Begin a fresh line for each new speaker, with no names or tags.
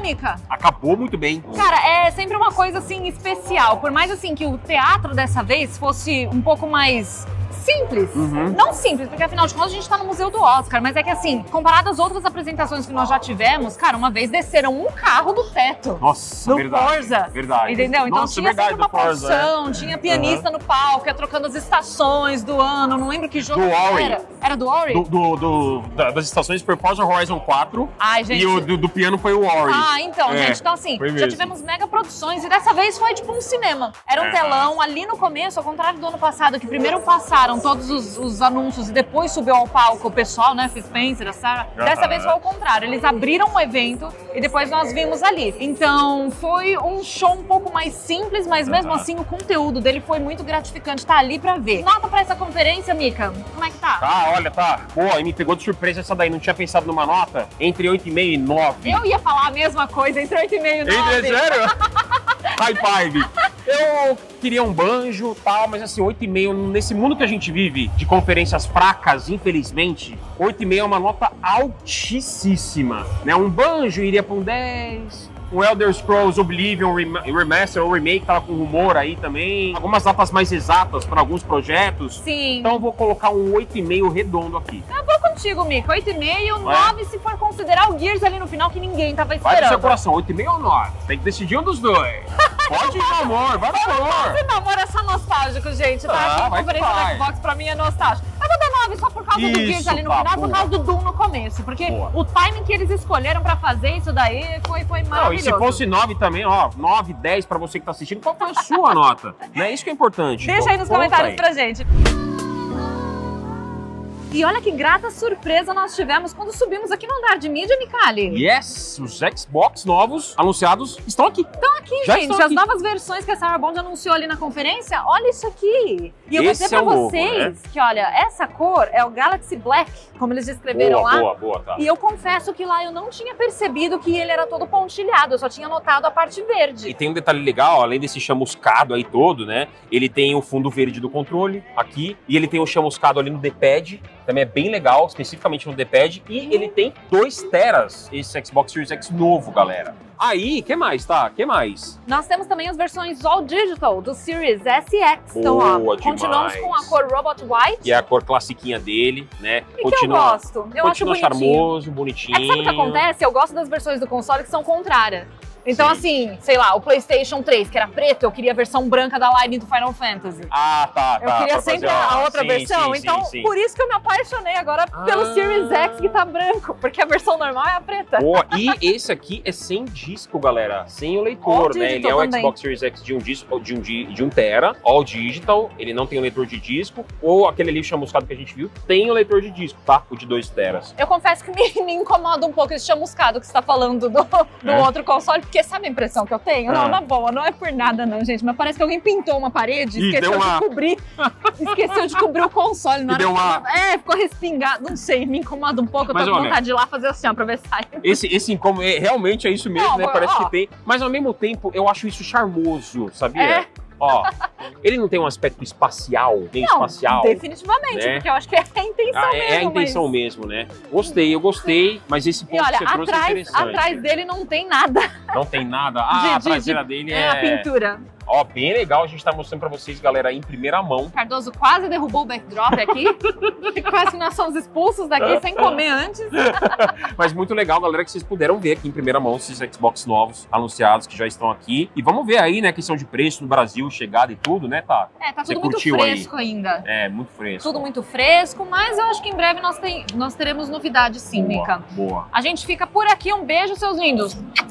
Mika?
Acabou muito bem.
Cara, é sempre uma coisa assim especial. Por mais assim que o teatro dessa vez fosse um pouco mais simples. Não simples, porque afinal de contas a gente tá no Museu do Oscar, mas é que assim, comparado às outras apresentações que nós já tivemos, cara, uma vez desceram um carro do teto.
Nossa,
no
verdade.
Forza.
Verdade.
Entendeu? Então
Nossa,
tinha
verdade,
sempre uma
do Forza,
produção, tinha pianista no palco, ia trocando as estações do ano, não lembro que jogo
Do Ori.
era. Era do Ori?
Das estações foi Forza Horizon 4
Ai, gente.
e o do piano foi o Ori.
Ah, então, gente. Então, assim,
foi
já
mesmo.
tivemos mega produções e dessa vez foi tipo um cinema. Era um telão ali no começo, ao contrário do ano passado, que primeiro passaram todos os anúncios e depois subiu ao palco o pessoal, né? Phil Spencer, a Sarah. Dessa vez foi ao contrário. Eles abriram o evento e depois nós vimos ali. Então, foi um show um pouco mais simples, mas mesmo assim o conteúdo dele foi muito gratificante. Tá ali pra ver. Nota pra essa conferência, Mika? Como é que tá?
Tá, olha, tá. Pô, me pegou de surpresa essa daí. Não tinha pensado numa nota entre 8,5 e 9.
Eu ia falar a mesma coisa, entre 8,5 e 9.
Sério? High five. Eu queria um banjo e tal, mas assim, 8,5, nesse mundo que a gente vive, de conferências fracas, infelizmente, 8,5 é uma nota altíssima, né? Um banjo iria para um 10, o Elder Scrolls Oblivion Remaster ou Remake tava com rumor aí também, algumas datas mais exatas para alguns projetos.
Sim.
Então eu vou colocar um 8,5 redondo aqui.
Eu vou contigo, Mika. 8,5, 9 se for considerar o Gears ali no final que ninguém tava
Vai
esperando.
do seu coração, 8,5 ou 9? Tem que decidir um dos dois. Pode ir no amor, vai no amor.
Esse namoro é só nostálgico, gente, tá?
Ah,
Aqui
vai
a
que
conferência da
vai.
Xbox pra mim é nostálgico. Eu vou dar 9 só por causa do Gears
Isso,
ali no
tá,
final, por
boa.
causa do Doom no começo. Porque
Boa.
o timing que eles escolheram pra fazer isso daí foi
Não,
maravilhoso.
e se fosse 9 também, ó, 9, 10 pra você que tá assistindo, qual foi a sua nota? Não é isso que é importante.
Deixa aí nos
Conta
comentários
aí.
pra gente. E olha que grata surpresa nós tivemos quando subimos aqui no andar de mídia, Micali.
Yes, os Xbox novos anunciados estão aqui.
Estão aqui,
Já
gente.
estão
As
aqui.
novas versões que a Sarah Bond anunciou ali na conferência, olha isso aqui. E eu vou
Esse
dizer
é
pra
o novo,
vocês que, olha, essa cor é o Galaxy Black, como eles descreveram lá.
Boa, tá.
E eu confesso que lá eu não tinha percebido que ele era todo pontilhado, eu só tinha notado a parte
E
verde.
tem um detalhe legal, além desse chamuscado aí todo, né? Ele tem o fundo verde do controle aqui, e ele tem o chamuscado ali no D-pad, também é bem legal, especificamente no D-pad, e ele tem 2 teras, esse Xbox Series X novo, galera. Aí, que mais, tá? Que mais?
Nós temos também as versões All Digital do Series S e X. Então, ó,
Boa
continuamos
demais.
com a cor Robot White.
Que é a cor classiquinha dele, né?
E que eu gosto. Eu acho
Continua
bonitinho.
charmoso, bonitinho.
É que sabe o que acontece? Eu gosto das versões do console que são contrárias. Então, assim, sei lá, o PlayStation 3, que era preto, eu queria a versão branca da line do Final Fantasy.
Ah, tá.
Eu queria
pra
sempre
fazer
a outra
sim,
versão.
sim,
Então,
sim.
por isso que eu me apaixonei agora pelo Series X que tá branco, porque a versão normal é a preta.
Boa. E esse aqui é sem disco, galera. Sem o leitor,
All
né? Ele é
digital
o
também.
Xbox Series X de um disco, de 1 tera, all digital. Ele não tem o leitor de disco. Ou aquele ali chamuscado que a gente viu, tem o leitor de disco, tá? O de 2 teras.
Eu confesso que me incomoda um pouco esse chamuscado que você tá falando do outro console, porque sabe a impressão que eu tenho? Não, na boa, não é por nada não, gente, mas parece que alguém pintou uma parede e esqueceu de cobrir o console. Na hora
deu uma...
ficou respingado, não sei, me incomoda um pouco, eu
Mas
tô com
olha,
vontade de ir lá fazer assim, ó, pra ver se sai.
Esse incômodo, realmente é isso mesmo,
Não,
né? Parece
ó.
que tem. Mas ao mesmo tempo, eu acho isso charmoso, sabia?
É.
Ó, ele não tem um aspecto espacial, meio
Não,
espacial.
definitivamente,
né?
porque eu acho que é a intenção mesmo.
É a intenção
mas...
mesmo, né? Eu gostei, mas esse
E
ponto
olha,
que você trouxe é interessante.
atrás dele não tem nada.
Não tem nada. Ah, a traseira dele
a pintura.
Ó, bem legal, a gente tá mostrando pra vocês, galera, em primeira mão.
Cardoso quase derrubou o backdrop aqui. Quase que nós somos expulsos daqui sem comer antes.
Mas muito legal, galera, que vocês puderam ver aqui em primeira mão esses Xbox novos anunciados que já estão aqui. E vamos ver aí, né, questão de preço no Brasil, chegada e tudo, né, tá?
Tá
Você
tudo muito
curtiu
fresco ainda.
É, muito fresco.
Tudo muito fresco, mas eu acho que em breve nós teremos novidades sim, Mika.
Boa.
A gente fica por aqui. Um beijo, seus lindos.